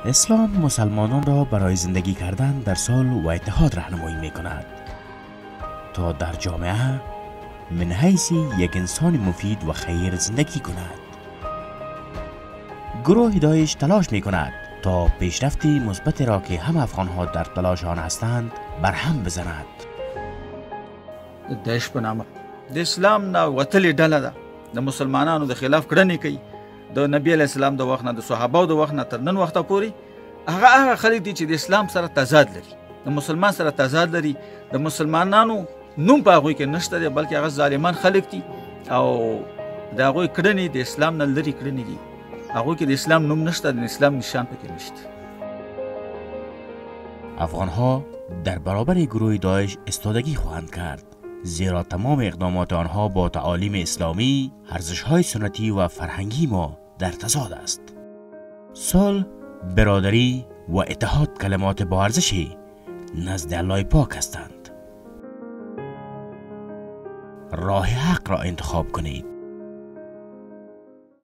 اسلام مسلمانان را برای زندگی کردن در صلح و اتحاد راهنمایی می کند تا در جامعه من حیث یک انسان مفید و خیر زندگی کند. گروه داعش تلاش می کند تا پیشرفت مثبت را که هم افغانها در تلاش آن هستند برهم بزند. داعش په نامه د اسلام نه وتلې ډله ده، د مسلمانانو د خلاف کړنې کوي. د نبی علیه السلام د وخت نه، د صحابه‌و د وخت نه تر نن وخته پورې هغه خلک دي چې د اسلام سره تضاد لري، د مسلمان سره تضاد لري. د مسلمانانو نوم په هغوی کې نشته دی، بلکې هغه ظالمان خلک دي او د هغوی کړنې د اسلام نه لرې کړنې دي. هغوی کې د اسلام نوم نشته، د اسلام نشان پکې نشته. افغانها در برابر گروه داعش استادگی خواهند کرد، زیرا تمام اقدامات آنها با تعالیم اسلامی، ارزش‌های سنتی و فرهنگی ما در تضاد است. صلح، برادری و اتحاد کلمات با ارزشی نزد الله پاک هستند. راه حق را انتخاب کنید.